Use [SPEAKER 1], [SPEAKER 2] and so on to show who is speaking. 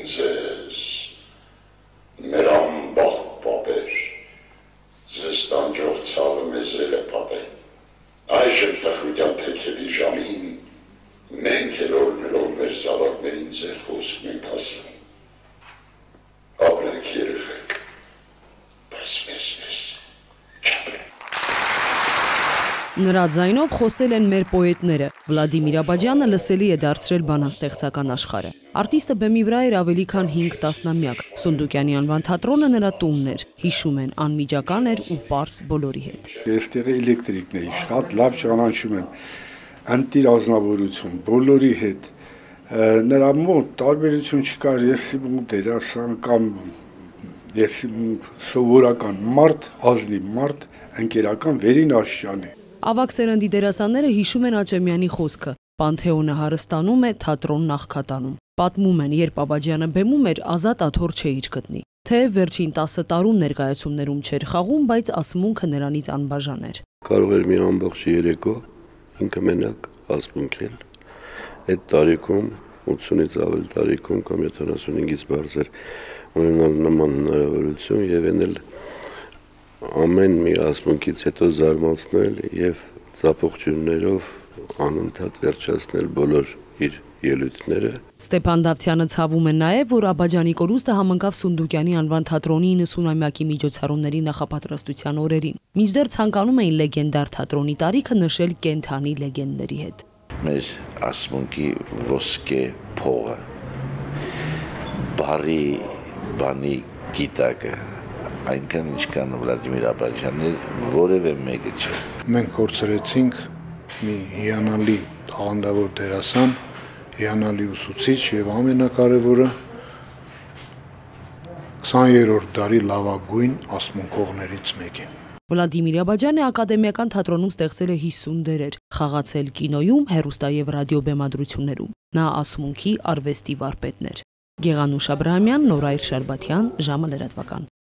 [SPEAKER 1] ձեզ, մեր ամբաղ պապեր, ձեզ տանջող ցավը մեզ էլ է պապել, այժմ տխրության թեքևի ժամին, մենք էլ օրնելով մեր զավակներին ձեր խոսքն ենք ասում, ապրեք երեխեք, բայց մեզ չապրեք։
[SPEAKER 2] Նրա ձայնով խոսել են մեր պոետները։ Վլադիմիր Աբաջյանը լսելի է դարձրել բանաստեղծական աշխարհը։ Արտիստը բեմի վրա էր ավելի քան 5 տասնամյակ։ Սունդուկյանի անվան թատրոնը նրա տունն էր, հիշում են, անմիջական էր ու պարզ բոլորի հետ։
[SPEAKER 3] Այստեղ էլեկտրիկն է, շատ լավ ճանաչում եմ, անտիր ազնվորություն, բոլորի հետ։ Նրա մոտ տարբերություն չկար, ես դերասան կամ ես սովորական մարդ, ազնիվ մարդ, ընկերական վերին աշճանի։
[SPEAKER 2] Ավագ սերնդի դերասանները հիշում են Աճեմյանի խոսքը. Պանթեոնը հարստանում է, թատրոնն աղքատանում։ Պատմում են, երբ Աբաջյանը բեմում էր, ազատ աթոռ չէիր գտնի։ Թեև վերջին 10 տարում ներկայացումներում չէր խաղում, բայց ասմունքը նրանից անբաժան էր։
[SPEAKER 4] Կարող էր մի ամբողջ երեկո ինքը մենակ ասմունքել։ Այդ տարիքում 80-ից ավել տարիքում կամ 75-ից բարձր ունենալ նման հնարավորություն եւ ենել ամեն մի ասմունքից հետո զարմացնել եւ ծափողջուններով անընդհատ վերջացնել բոլոր իր ելույթները։
[SPEAKER 2] Ստեփան Դավթյանը ցավում է նաեւ, որ Աբաջյանի կորուստը համընկավ Սունդուկյանի անվան թատրոնի 90-ամյակի միջոցառումների նախապատրաստության օրերին։ Մինչդեռ ցանկանում էին լեգենդար թատրոնի տարիքը նշել կենթանի լեգենդների հետ։
[SPEAKER 5] Մեր ասմունքի ոսկե փողը, բարի բանի գիտակը, այնքան ինչքան Վլադիմիր Աբաջյանը որևէ մեկը չէ։
[SPEAKER 3] Մենք կորցրեցինք մի հիանալի տաղանդավոր դերասան, հիանալի ուսուցիչ եւ ամենակարևորը 20-րդ դարի լավագույն ասմունքողներից մեկին։
[SPEAKER 2] Վլադիմիր Աբաջյանը ակադեմիական թատրոնում ստեղծել է 50 դերեր, խաղացել կինոյում, հեռուստա եւ ռադիո բեմադրություններում։ Նա ասմունքի արվեստի վարպետն էր։ Գեղանուշ Աբրահամյան, Նորայր Շարբաթյան, ժամը լրատվական։